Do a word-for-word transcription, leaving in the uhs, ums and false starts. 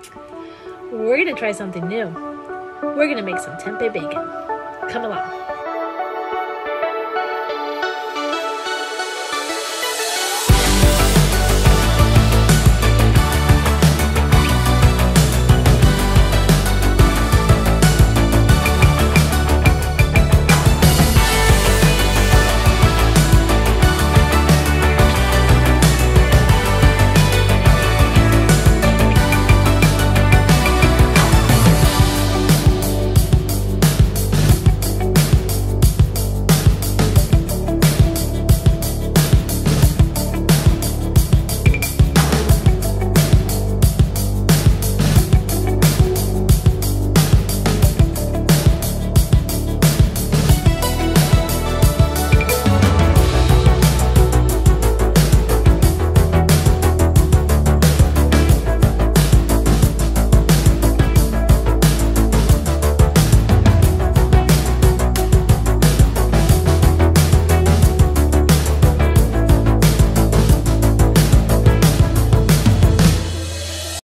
We're gonna try something new. We're gonna make some tempeh bacon. Come along.